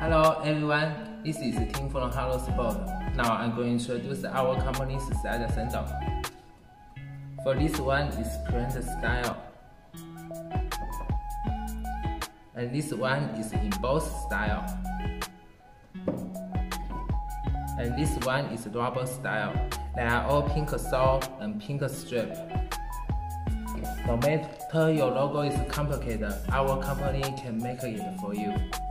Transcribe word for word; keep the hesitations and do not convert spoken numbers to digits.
Hello everyone, this is Tim from Hello Sport. Now I'm going to introduce our company's side sandal. For this one is print style, and this one is embossed style, and this one is rubber style. They are all pink sole and pink strip. No matter your logo is complicated, our company can make it for you.